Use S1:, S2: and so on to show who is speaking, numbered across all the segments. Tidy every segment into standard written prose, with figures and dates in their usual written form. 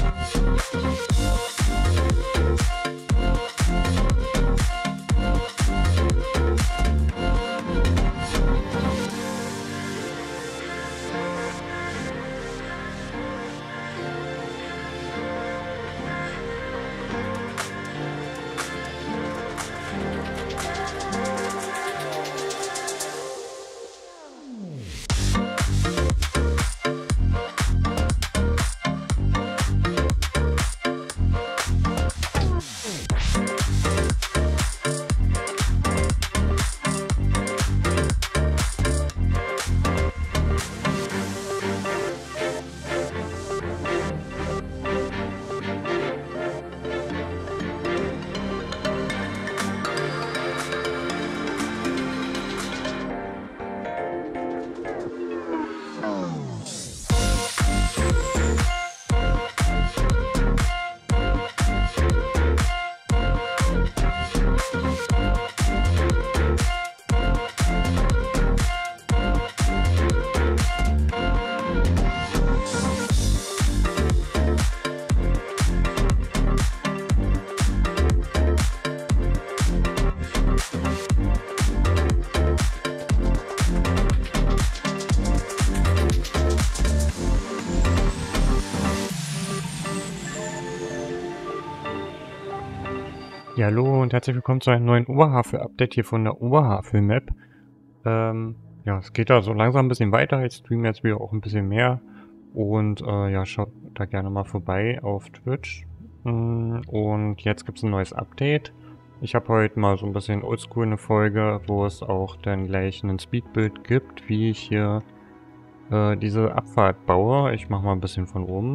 S1: Ja, hallo und herzlich willkommen zu einem neuen Oberhavel-Update hier von der Oberhavel-Map. Ja, es geht da so langsam ein bisschen weiter. Ich streame jetzt wieder auch ein bisschen mehr. Und ja, schaut da gerne mal vorbei auf Twitch. Und jetzt gibt es ein neues Update. Ich habe heute mal so ein bisschen oldschool eine Folge, wo es auch dann gleich ein Speedbild gibt, wie ich hier diese Abfahrt baue. Ich mache mal ein bisschen von oben.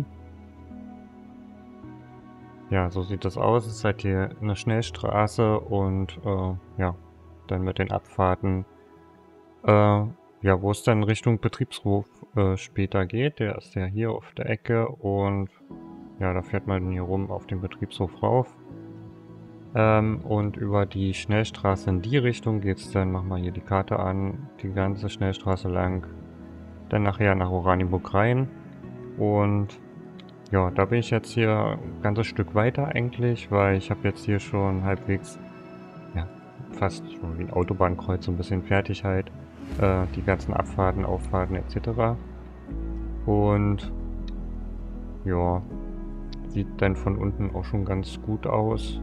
S1: Ja, so sieht das aus. Es ist halt hier eine Schnellstraße und ja, dann mit den Abfahrten, ja, wo es dann Richtung Betriebshof später geht. Der ist ja hier auf der Ecke und ja, da fährt man hier rum auf den Betriebshof rauf. Und über die Schnellstraße in die Richtung geht es dann, machen wir hier die Karte an, die ganze Schnellstraße lang, dann nachher nach Oranienburg rein und ja, da bin ich jetzt hier ein ganzes Stück weiter eigentlich, weil ich habe jetzt hier schon halbwegs, ja, fast schon wie ein Autobahnkreuz so ein bisschen fertig halt. Die ganzen Abfahrten, Auffahrten etc. Und ja, sieht dann von unten auch schon ganz gut aus.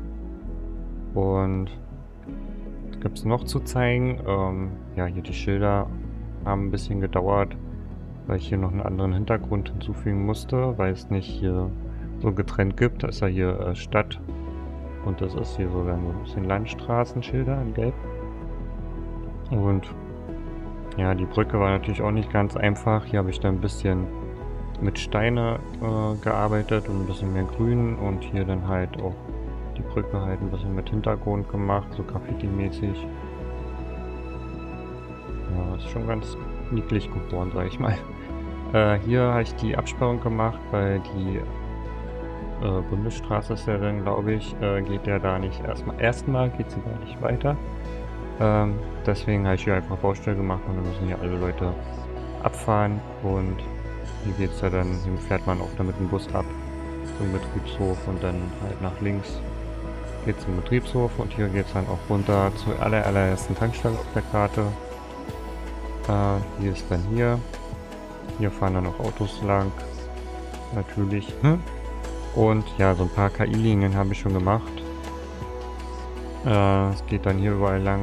S1: Und was gibt es noch zu zeigen? Ja, hier die Schilder haben ein bisschen gedauert, weil ich hier noch einen anderen Hintergrund hinzufügen musste, weil es nicht hier so getrennt gibt. Da ist ja hier Stadt und das ist hier so dann so ein bisschen Landstraßenschilder in Gelb. Und ja, die Brücke war natürlich auch nicht ganz einfach. Hier habe ich dann ein bisschen mit Steine gearbeitet und ein bisschen mehr Grün und hier dann halt auch die Brücke halt ein bisschen mit Hintergrund gemacht, so Graffiti-mäßig. Ja, ist schon ganz niedlich geworden, sag ich mal. Hier habe ich die Absperrung gemacht, weil die Bundesstraße ist ja dann, glaube ich, geht ja da nicht erstmal geht sie da nicht weiter. Deswegen habe ich hier einfach Baustelle gemacht und dann müssen hier alle Leute abfahren und hier geht's ja dann, hier fährt man auch dann mit dem Bus ab zum Betriebshof und dann halt nach links geht's zum Betriebshof und hier geht's dann auch runter zur allerersten Tankstelle auf der Karte. Hier ist dann hier. Hier fahren dann auch Autos lang. Natürlich. Und ja, so ein paar KI-Linien habe ich schon gemacht. Es geht dann hier überall lang.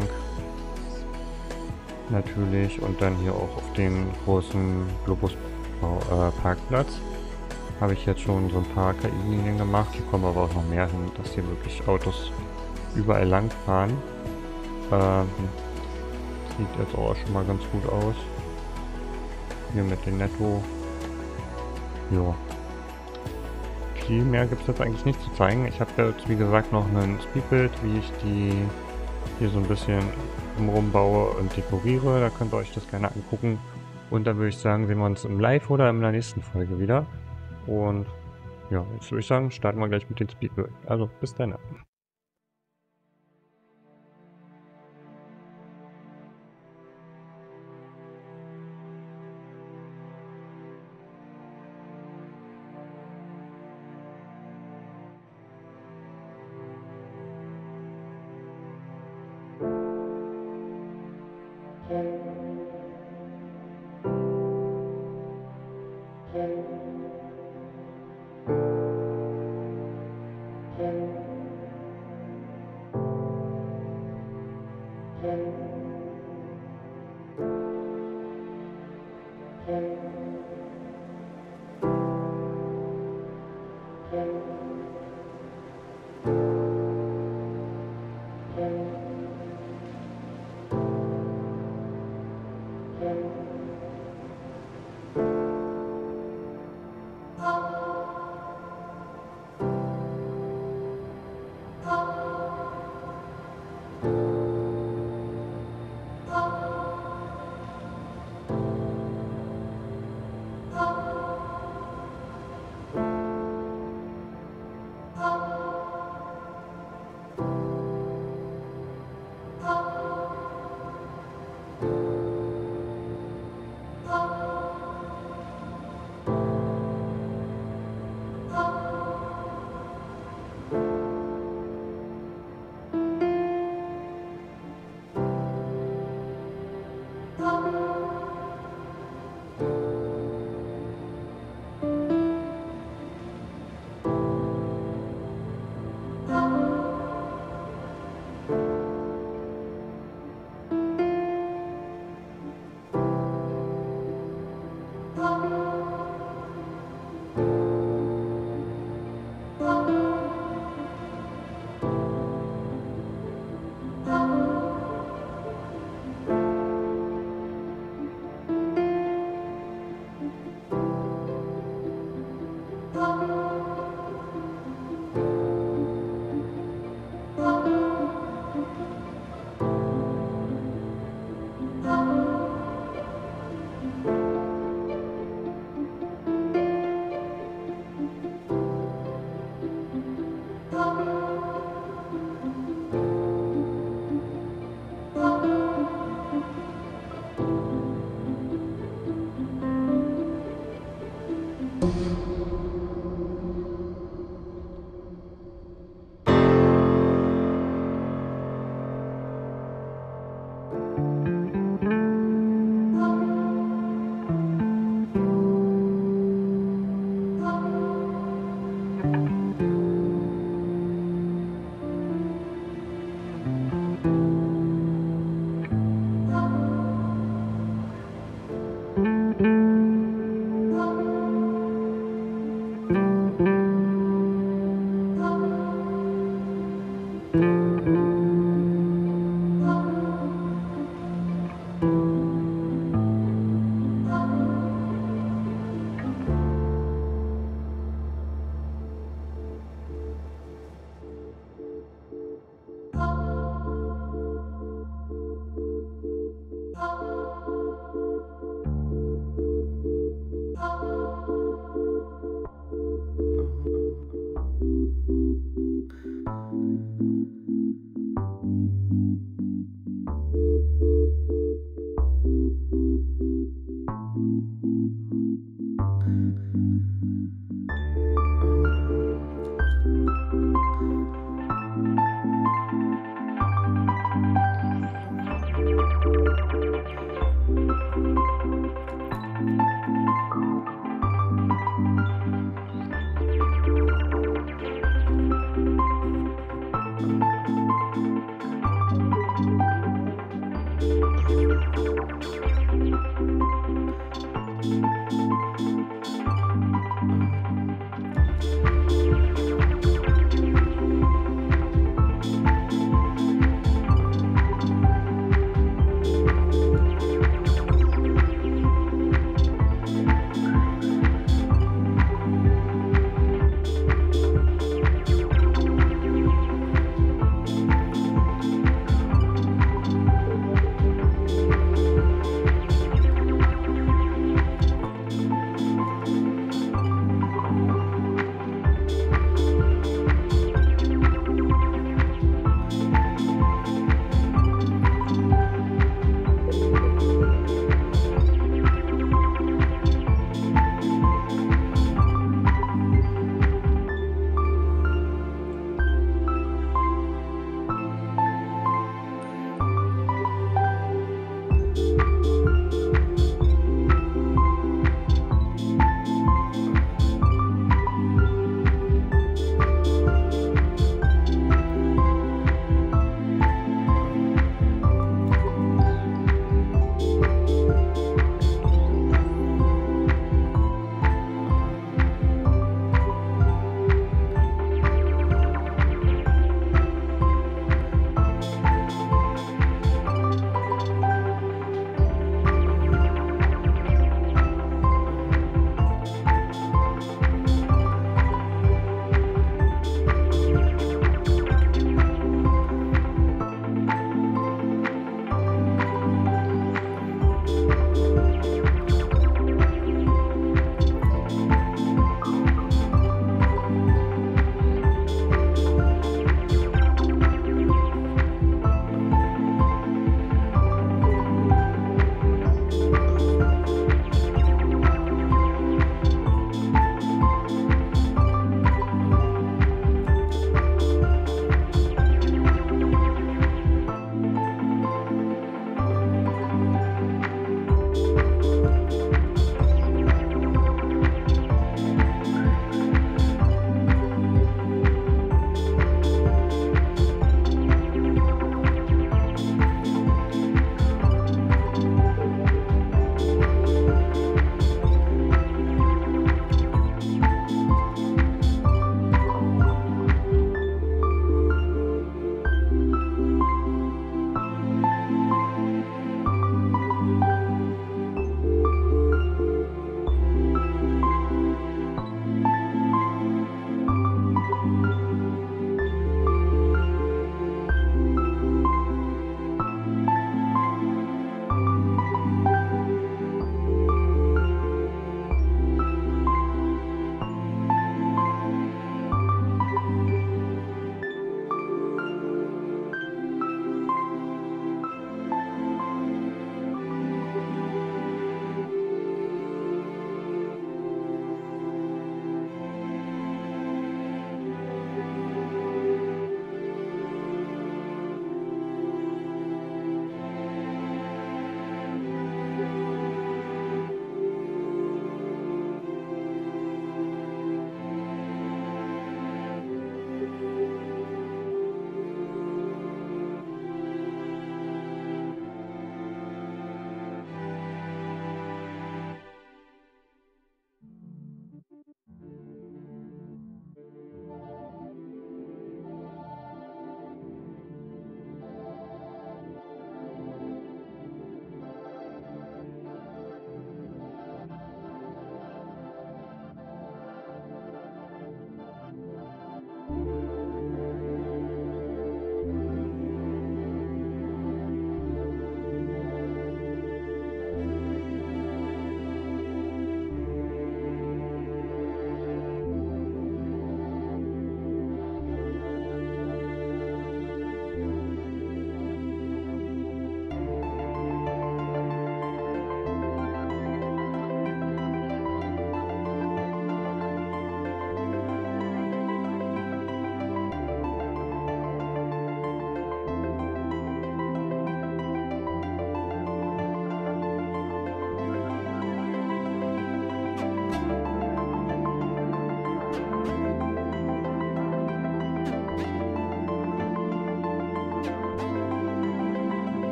S1: Natürlich. Und dann hier auch auf den großen Globus-Parkplatz. Habe ich jetzt schon so ein paar KI-Linien gemacht. Hier kommen aber auch noch mehr hin, dass hier wirklich Autos überall lang fahren. Sieht jetzt auch schon mal ganz gut aus. Hier mit dem Netto. Ja. Viel mehr gibt es jetzt eigentlich nicht zu zeigen. Ich habe jetzt wie gesagt noch ein Speedbild, wie ich die hier so ein bisschen rumbaue und dekoriere. Da könnt ihr euch das gerne angucken. Und dann würde ich sagen, sehen wir uns im Live oder in der nächsten Folge wieder. Und ja, jetzt würde ich sagen, starten wir gleich mit dem Speedbild. Also bis dann.